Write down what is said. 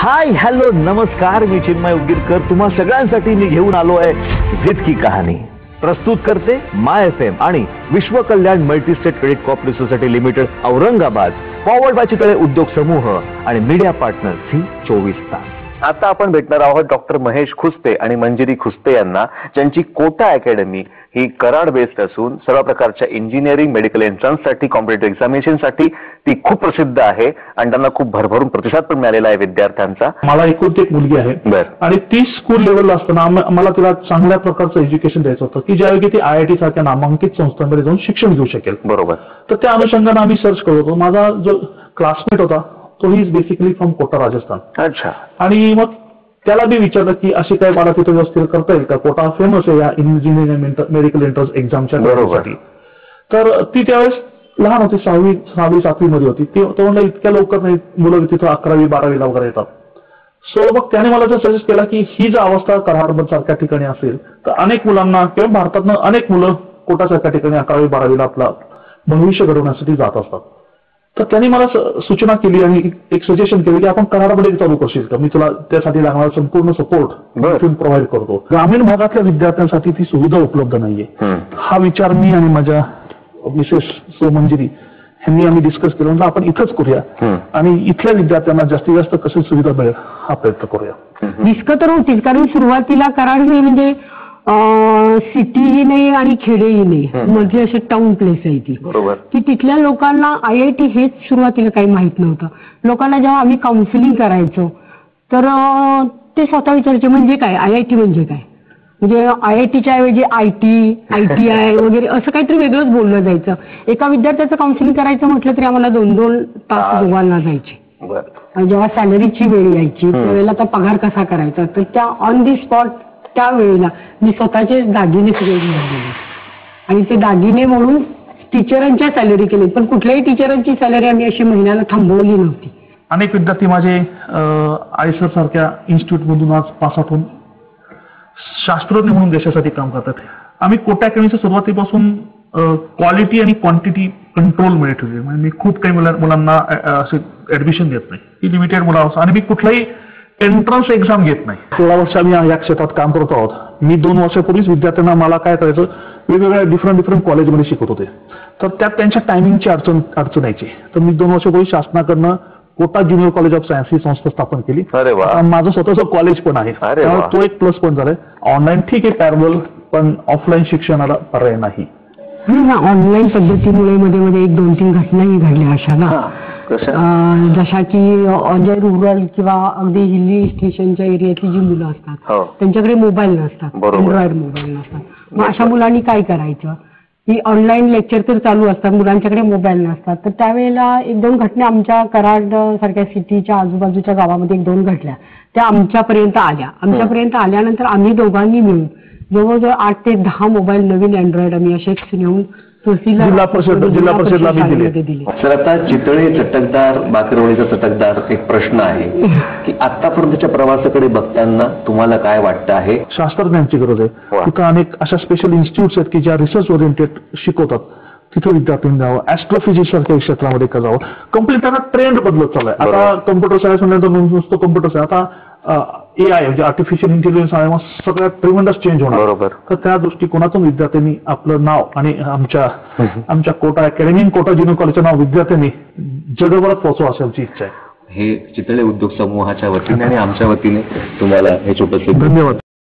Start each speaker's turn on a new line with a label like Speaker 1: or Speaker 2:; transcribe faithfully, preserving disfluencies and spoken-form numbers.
Speaker 1: Hi hello नमस्कार, मी चिन्मय उगीरकर तुम्हा सगळ्यांसाठी मी घेऊन आलो आहे जिद की कहाणी. प्रस्तुत करते माय एफ एम आणि Vishwa Kalyan multistate credit cooperative society limited Aurangabad, forward by Chitale उद्योग समूह आणि मीडिया पार्टनर झी चोवीस तास.
Speaker 2: आता आपण भेटणार आहोत डॉक्टर महेश खुस्ते आणि मंजिरी खुस्ते यांना, ज्यांची कोटा अकॅडमी ही कराड बेस्ड असून सर्व प्रकारच्या इंजिनिअरिंग, मेडिकल एंट्रन्ससाठी, कॉम्पिटेटिव्ह एक्झामिनेशनसाठी ती खूप प्रसिद्ध आहे आणि त्यांना खूप भरभरून प्रतिसाद पण मिळालेला आहे विद्यार्थ्यांचा.
Speaker 3: मला एकुलती एक मुलगी आहे आणि ती स्कूल लेवलला असताना मला तिला चांगल्या प्रकारचं एज्युकेशन द्यायचं होतं की ज्यावेळी ती आय आय टी सारख्या नामांकित संस्थांमध्ये जाऊन शिक्षण घेऊ शकेल.
Speaker 2: बरोबर.
Speaker 3: तर त्या अनुषंगाने आम्ही सर्च करत होतो. माझा जो क्लासमेट होता तो he is basically from Kota Rajasthan.
Speaker 2: अच्छा.
Speaker 3: आणि मग त्याला मी विचारलं की अशी काय मला तिथे व्यवस्थित करता येईल का, कोटा फेमस आहे या इंजिनिअरिंग मेडिकल एंट्रन्स एक्झामच्या साठी. तर ती त्यावेळेस लहान होती, सहावी सहावी सातवी मध्ये होती. ती तो म्हणलं इतक्या लवकर नाही मुलं तिथं अकरावी बारावीला वगैरे येतात. सो मग त्याने मला जर सजेस्ट केला की ही जर अवस्था कराड सारख्या ठिकाणी असेल तर अनेक मुलांना किंवा भारतातनं अनेक मुलं कोटा सारख्या ठिकाणी अकरावी बारावीला आपला भविष्य घडवण्यासाठी जात असतात. तर त्यांनी मला सूचना केली आणि एक सजेशन केलं की आपण कराडमध्ये चालू करशील का, मी तुला त्यासाठी लागणारा संपूर्ण सपोर्ट प्रोव्हाइड करतो. ग्रामीण भागातल्या विद्यार्थ्यांसाठी ती सुविधा उपलब्ध नाहीये. हा विचार मी आणि माझ्या मिसेस सो मंजिरी यांनी आम्ही डिस्कस केलं, म्हणजे आपण इथंच करूया आणि इथल्या विद्यार्थ्यांना जास्तीत जास्त कशी सुविधा मिळेल हा प्रयत्न करूया.
Speaker 4: डिस्कस तर होतीच, कारण सुरुवातीला कराड हे म्हणजे सिटीही नाही आणि खेडेही नाही, मध्ये असे टाउन प्लेस आहे ती.
Speaker 2: बरोबर.
Speaker 4: की तिथल्या लोकांना आय आय टी हेच सुरुवातीला काही माहित नव्हतं. लोकांना जेव्हा आम्ही काउन्सिलिंग करायचो तर ते स्वतः विचारायचे म्हणजे काय आय आय टी म्हणजे काय, म्हणजे आय आय टीच्या ऐवजी I T I T I वगैरे असं काहीतरी वेगळंच बोललं जायचं. एका विद्यार्थ्याचं काउन्सिलिंग करायचं म्हटलं तरी आम्हाला दोन दोन तास गोवायला जायचे. जेव्हा सॅलरीची वेळ यायची त्यावेळेला तर पगार कसा करायचा, तर त्या ऑन दी स्पॉट त्यावेळेला मी स्वतःचे दागिने सगळे घेऊन आणि ते दागिने म्हणून टीचरांच्या सॅलरी केली, पण कुठल्याही टीचरांची सॅलरी आम्ही अशी महिन्याला थांबवली नव्हती.
Speaker 3: अनेक विद्यार्थी माझे आयसर सारख्या इन्स्टिट्यूट मधून आज पास आउट होऊन शास्त्रज्ञ म्हणून देशासाठी काम करतात. आम्ही कोटा अकॅडमीच्या सुरुवातीपासून क्वालिटी आणि क्वांटिटी कंट्रोलमध्ये ठेवली. म्हणजे मी खूप काही मुलांना असे ऍडमिशन देत नाही, ही लिमिटेड मुलं असं, आणि मी कुठलाही एंट्रन्स एक्झाम घेत नाही. सोळा वर्ष आम्ही या क्षेत्रात काम करत आहोत. मी दोन वर्षापूर्वीच विद्यार्थ्यांना मला काय करायचं, वेगवेगळ्या डिफरंट डिफरंट कॉलेजमध्ये शिकत होते. तर त्यात त्यांच्या टायमिंगची अडचण अडचण यायची. तर मी दोन वर्षापूर्वी शासनाकडनं Kota junior college of science ही संस्था स्थापन केली. माझं स्वतःचं कॉलेज पण आहे, तो एक प्लस पॉईंट झालाय. ऑनलाईन ठीक आहे पॅरल, पण ऑफलाईन शिक्षणाला पर्याय नाही.
Speaker 4: ऑनलाईन पद्धतीमुळे मध्ये मध्ये एक दोन तीन घटनाही घडल्या अशा ना, जशा की जे रुरल किंवा अगदी हिली स्टेशनच्या एरियातली जी मुलं असतात त्यांच्याकडे मोबाईल नसतात, अँड्रॉइड मोबाईल नसतात. मग अशा मुलांनी काय करायचं की ऑनलाईन लेक्चर तर चालू असतात, मुलांच्याकडे मोबाईल नसतात. तर त्यावेळेला एक दोन घटना आमच्या कराड सारख्या सिटीच्या आजूबाजूच्या गावामध्ये एक दोन घडल्या, त्या आमच्यापर्यंत आल्या. आमच्यापर्यंत आल्यानंतर आम्ही दोघांनी मिळून जवळजवळ आठ ते दहा मोबाईल नवीन अँड्रॉइड आम्ही असेच नेऊन
Speaker 3: जिल्हा परिषद जिल्हा परिषदला दिले.
Speaker 2: सर, आता चितळे चटकदार, बाकरवडीचा चटकदार एक प्रश्न आहे की आतापर्यंतच्या प्रवासाकडे बघताना तुम्हाला काय वाटतं आहे?
Speaker 3: शास्त्रज्ञांची गरज आहे. तिथं अनेक अशा स्पेशल इन्स्टिट्यूट्स आहेत की ज्या रिसर्च ओरिएंटेड शिकवतात, तिथे विद्यार्थ्यांनी जावं. ऍस्ट्रोफिजिक्स सारख्या क्षेत्रामध्ये का जावं. कम्प्लीट त्यांना ट्रेंड बदलत चाललाय. आता कम्प्युटर सायन्स म्हणजे नुसतं कम्प्युटर सायन्स, आता ए आय म्हणजे आर्टिफिशियल इंटेलिजन्स आहे, मग सगळ्यात ट्रिमेंडस चेंज होणार.
Speaker 2: बरोबर.
Speaker 3: तर त्या दृष्टिकोनातून विद्यार्थ्यांनी आपलं नाव आणि आमच्या आमच्या कोटा अकॅडमी कोटा ज्युनियर कॉलेजचं नाव विद्यार्थ्यांनी जगभरात पोहोचवा अशी आमची इच्छा आहे.
Speaker 2: हे चितळे उद्योग समूहाच्या वतीने आणि आमच्या वतीने तुम्हाला हे छोटंसं धन्यवाद.